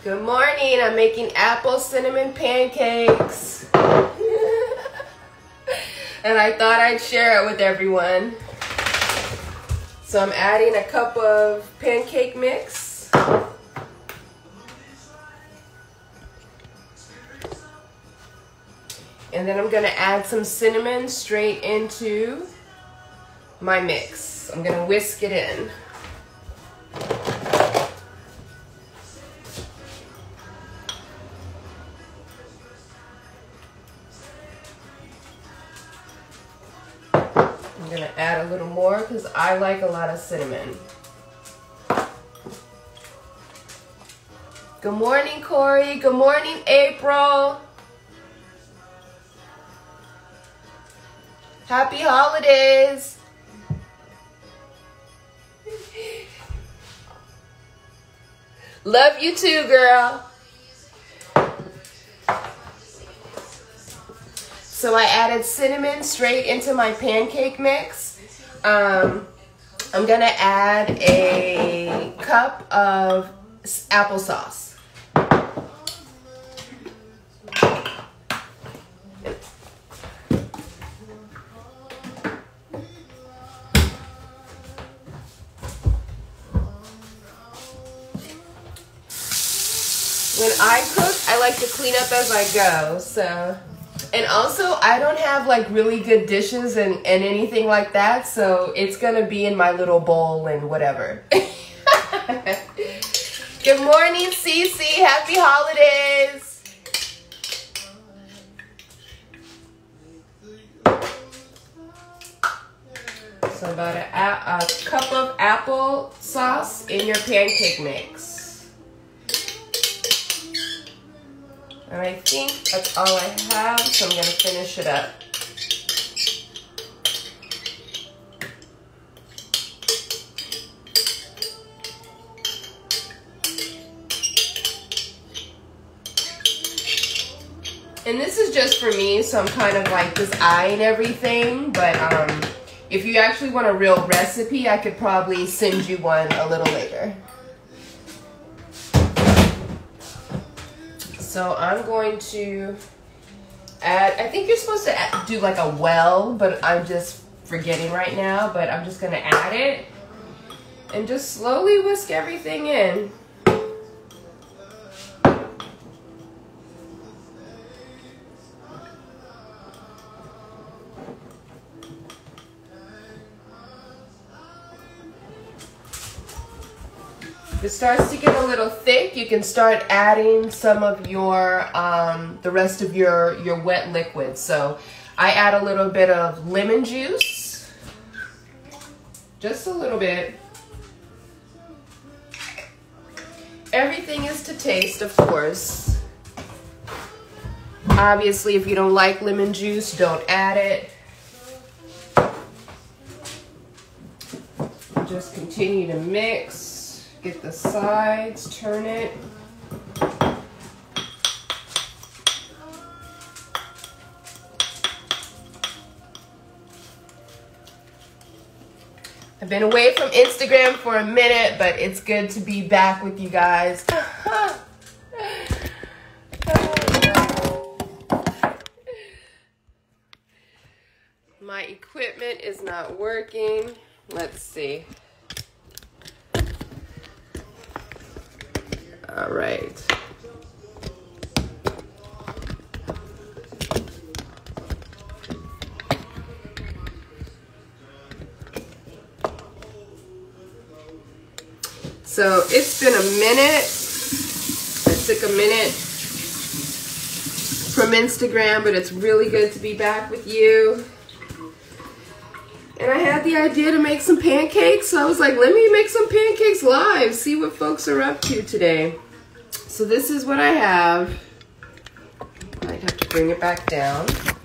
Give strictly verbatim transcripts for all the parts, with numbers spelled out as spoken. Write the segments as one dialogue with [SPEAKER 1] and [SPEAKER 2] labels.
[SPEAKER 1] Good morning. I'm making apple cinnamon pancakes. And I thought I'd share it with everyone. So I'm adding a cup of pancake mix. And then I'm gonna add some cinnamon straight into my mix. I'm gonna whisk it in. I'm gonna add a little more because I like a lot of cinnamon. Good morning, Corey. Good morning, April. Happy holidays. Love you too, girl. So I added cinnamon straight into my pancake mix. Um, I'm gonna add a cup of applesauce. When I cook, I like to clean up as I go, so. And also, I don't have like really good dishes and, and anything like that, so it's gonna be in my little bowl and whatever. Good morning, Cece. Happy holidays. So I'm about to add a cup of apple sauce in your pancake mix. And I think that's all I have, so I'm going to finish it up. And this is just for me, so I'm kind of like just eyeing everything, but um, if you actually want a real recipe, I could probably send you one a little later. So I'm going to add, I think you're supposed to add, do like a well, but I'm just forgetting right now, but I'm just gonna add it and just slowly whisk everything in. If it starts to get a little thick, you can start adding some of your, um, the rest of your, your wet liquid. So I add a little bit of lemon juice, just a little bit. Everything is to taste, of course. Obviously, if you don't like lemon juice, don't add it. Just continue to mix. Get the sides, turn it. I've been away from Instagram for a minute, but it's good to be back with you guys. My equipment is not working. Let's see. All right. So it's been a minute. I took a minute from Instagram, but it's really good to be back with you. And I had the idea to make some pancakes, so I was like, let me make some pancakes live, see what folks are up to today. So this is what I have. I'd have to bring it back down.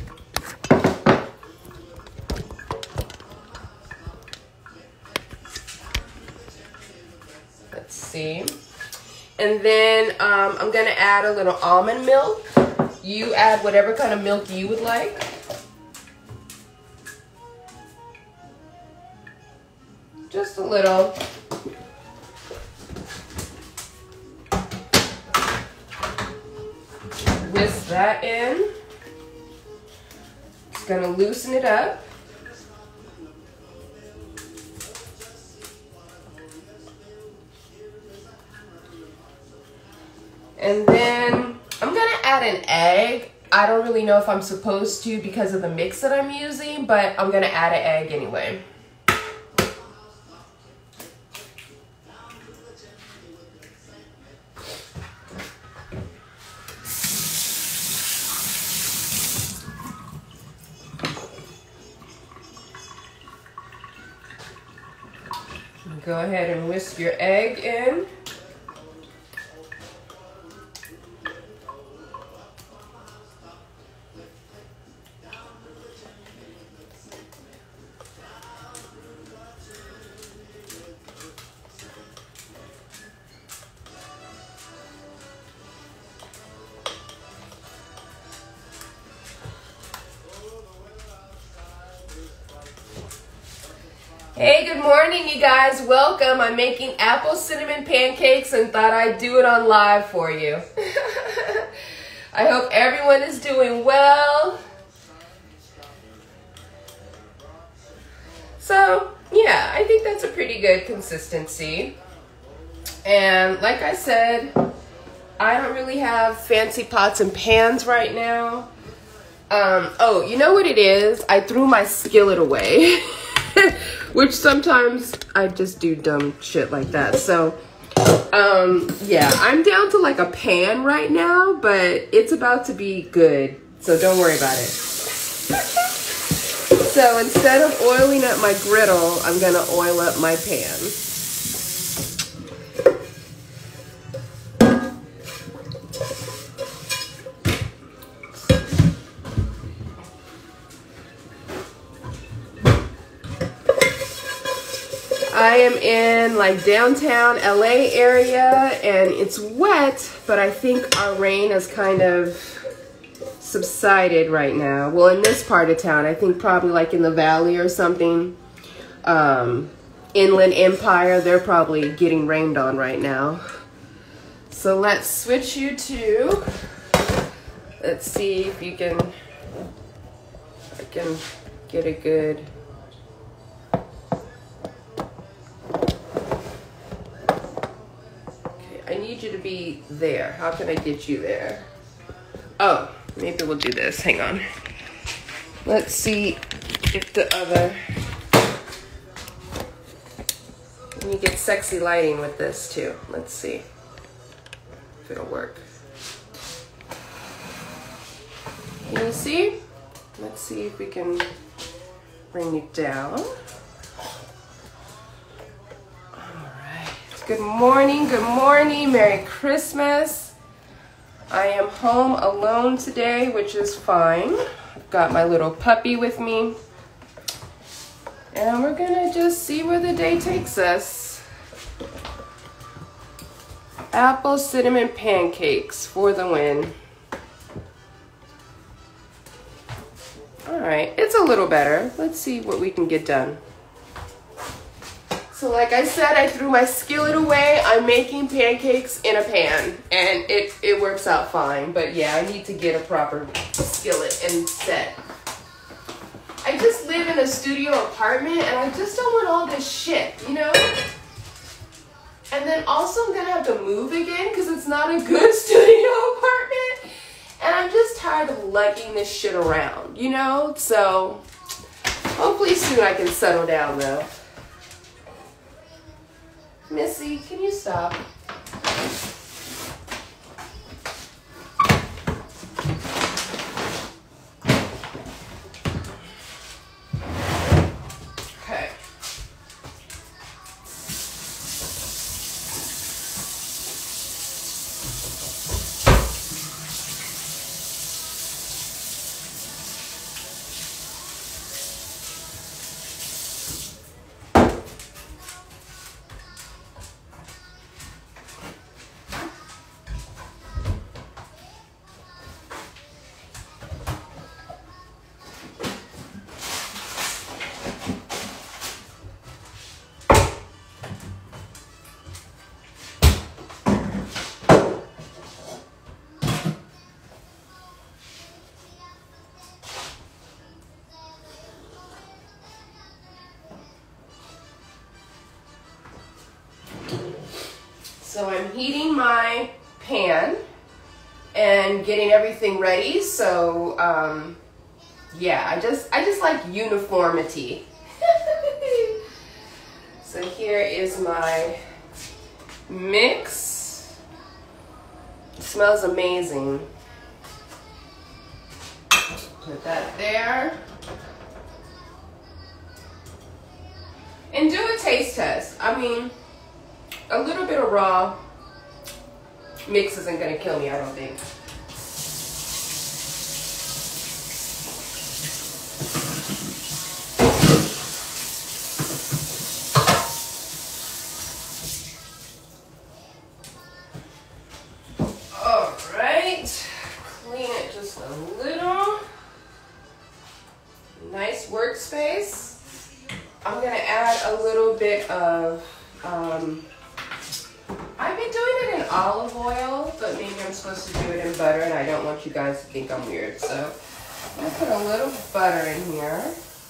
[SPEAKER 1] Let's see. And then um, I'm gonna add a little almond milk. You add whatever kind of milk you would like. Just a little. whisk that in. Just gonna loosen it up. And then I'm gonna add an egg. I don't really know if I'm supposed to because of the mix that I'm using, but I'm gonna add an egg anyway. Go ahead and whisk your egg in. Hey, good morning, you guys. Welcome. I'm making apple cinnamon pancakes and thought I'd do it on live for you. I hope everyone is doing well. So, yeah, I think that's a pretty good consistency. And like I said, I don't really have fancy pots and pans right now. Um, oh, you know what it is? I threw my skillet away. Which sometimes I just do dumb shit like that. So, um, yeah, I'm down to like a pan right now, but it's about to be good. So don't worry about it. So instead of oiling up my griddle, I'm gonna oil up my pan. I am in like downtown L A area and it's wet, but I think our rain has kind of subsided right now. Well, in this part of town, I think probably like in the valley or something, um, Inland Empire, they're probably getting rained on right now. So let's switch you to, let's see if you can, I can get a good, I need you to be there. How can I get you there? Oh, maybe we'll do this. Hang on. Let's see if the other... Let me get sexy lighting with this too. Let's see if it'll work. Can you see? Let's see if we can bring it down. Good morning, good morning, Merry Christmas. I am home alone today, which is fine. I've got my little puppy with me. And we're gonna just see where the day takes us. Apple cinnamon pancakes for the win. All right, it's a little better. Let's see what we can get done. So like I said, I threw my skillet away. I'm making pancakes in a pan and it, it works out fine. But yeah, I need to get a proper skillet and set. I just live in a studio apartment and I just don't want all this shit, you know? And then also I'm gonna have to move again because it's not a good studio apartment. And I'm just tired of lugging this shit around, you know? So hopefully soon I can settle down though. Missy, can you stop? Okay. heating my pan and getting everything ready. So um, yeah, I just I just like uniformity. So here is my mix. It smells amazing. Put that there. And do a taste test. I mean, a little bit of raw mix isn't gonna kill me, I don't think. All right, clean it just a little. Nice workspace. I'm gonna add a little bit of, um, I've been doing it in olive oil, but maybe I'm supposed to do it in butter, and I don't want you guys to think I'm weird. So I'm gonna put a little butter in here.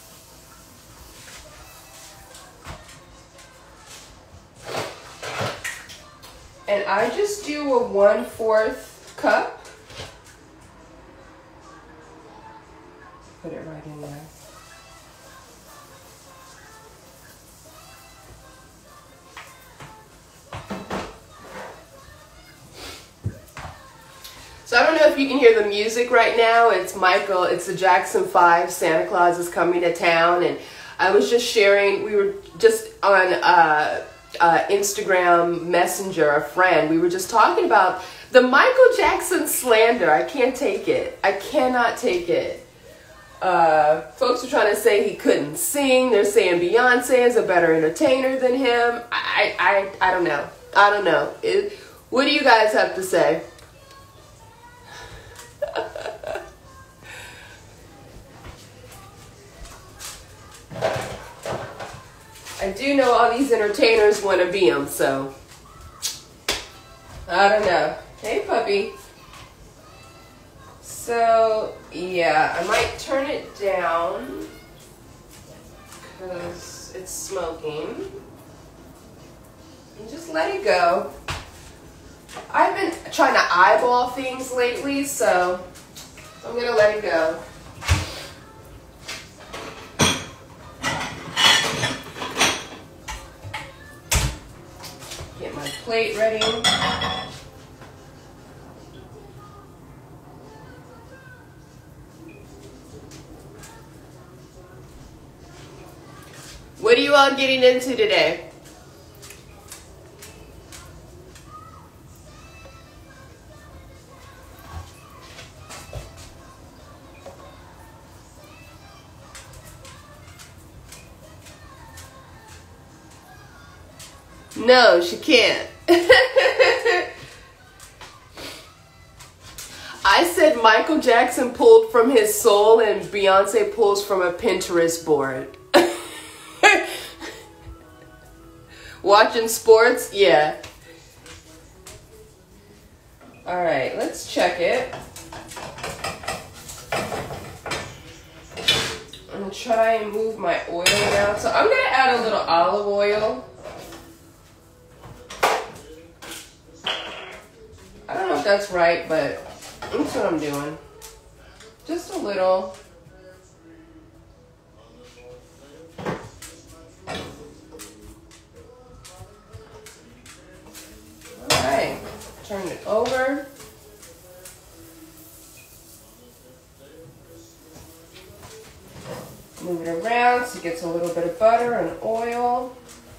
[SPEAKER 1] And I just do a one-fourth cup. Put it right in there. So I don't know if you can hear the music right now. It's Michael, it's the Jackson five, Santa Claus is coming to town. And I was just sharing, we were just on uh, uh, Instagram Messenger, a friend, we were just talking about the Michael Jackson slander. I can't take it. I cannot take it. Uh, folks are trying to say he couldn't sing. They're saying Beyonce is a better entertainer than him. I, I, I don't know. I don't know. It, what do you guys have to say? I do know all these entertainers want to be him, so I don't know. Hey, puppy. So, yeah, I might turn it down because it's smoking. And just let it go. I've been trying to eyeball things lately, so I'm going to let it go. Get my plate ready. What are you all getting into today? No, she can't. I said Michael Jackson pulled from his soul and Beyonce pulls from a Pinterest board. Watching sports? Yeah. All right, let's check it. I'm gonna try and move my oil down. So I'm gonna add a little olive oil. I don't know if that's right, but that's what I'm doing. Just a little. Alright, turn it over. Move it around so it gets a little bit of butter and oil.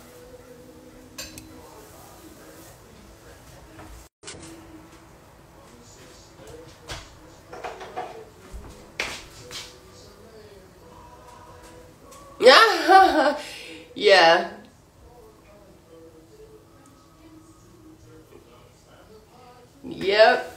[SPEAKER 1] Yeah. Yeah. Yep.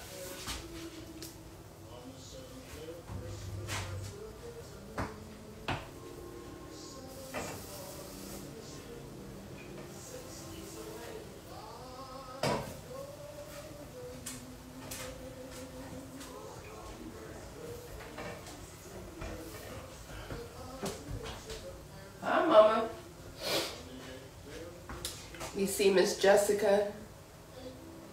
[SPEAKER 1] Hi, Mama. You see Miss Jessica?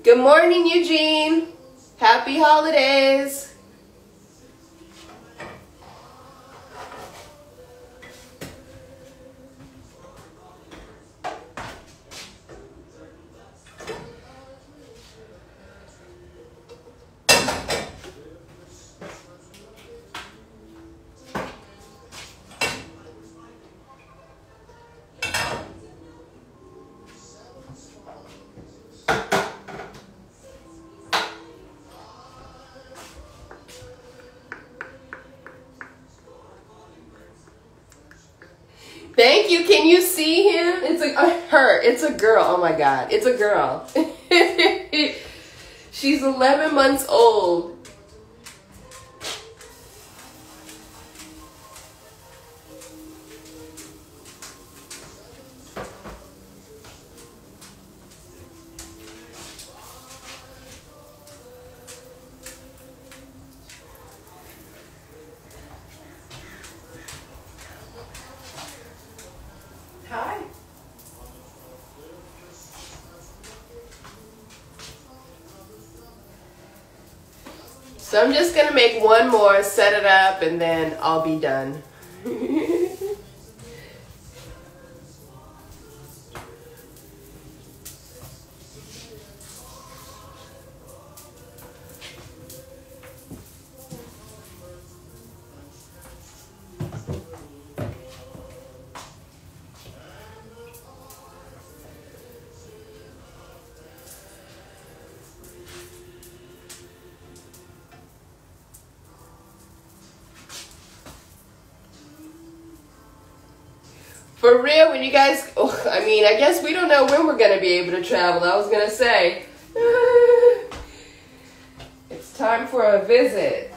[SPEAKER 1] Good morning, Eugene. Happy holidays. Thank you. Can you see him? It's a uh, her. It's a girl. Oh my God. It's a girl. She's eleven months old. Hi. So I'm just gonna make one more, set it up, and then I'll be done. For real, when you guys, oh, I mean, I guess we don't know when we're going to be able to travel. I was going to say, it's time for a visit.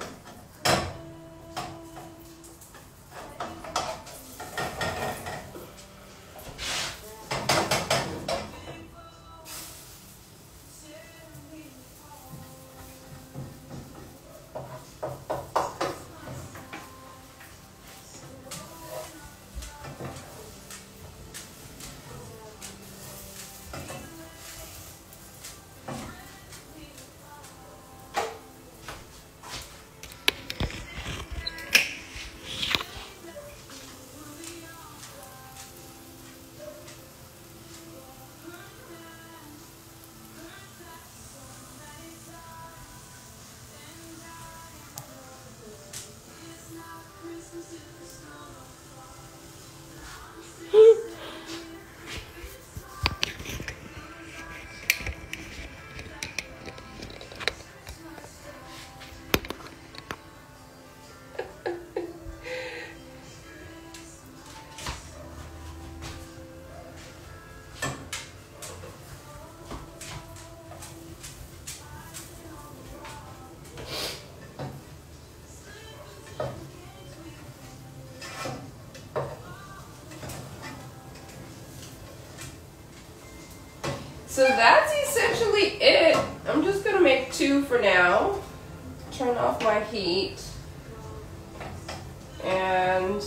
[SPEAKER 1] So that's essentially it. I'm just gonna make two for now. Turn off my heat. And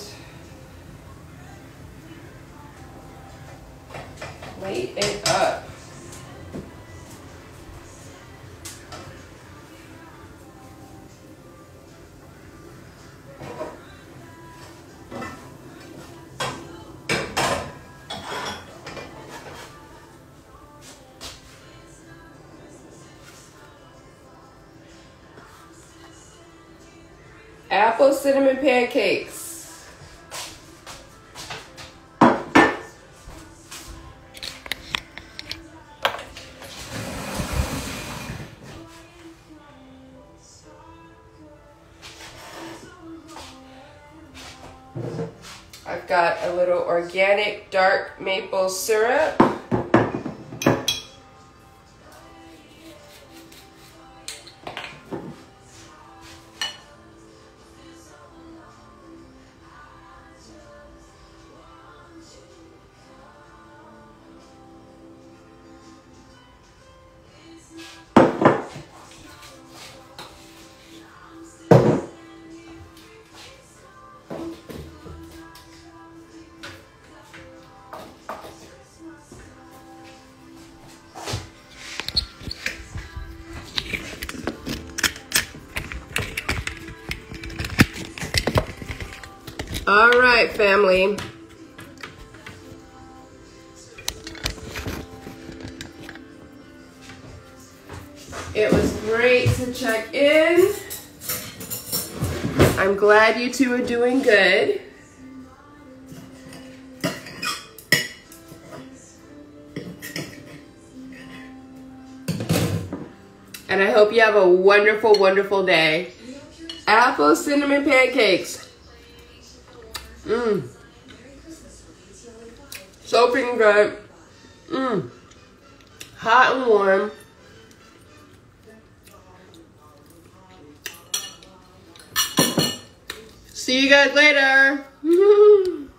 [SPEAKER 1] light it up. Apple Cinnamon Pancakes. I've got a little organic dark maple syrup. All right, family. It was great to check in. I'm glad you two are doing good. And I hope you have a wonderful, wonderful day. Apple Cinnamon Pancakes. Mmm. So freaking good. Mmm. Hot and warm. See you guys later.